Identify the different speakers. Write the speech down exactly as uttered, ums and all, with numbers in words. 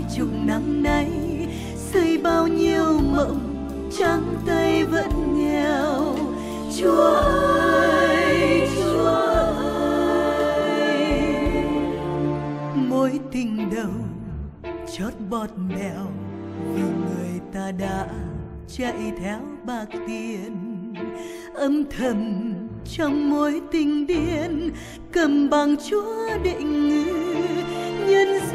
Speaker 1: chục năm nay, xây bao nhiêu mộng trắng tay vẫn nghèo. Chúa ơi, Chúa ơi, mối tình đầu chót bọt mèo, vì người ta đã chạy theo bạc tiền. Âm thầm trong mối tình điên, cầm bằng Chúa định ngự nhân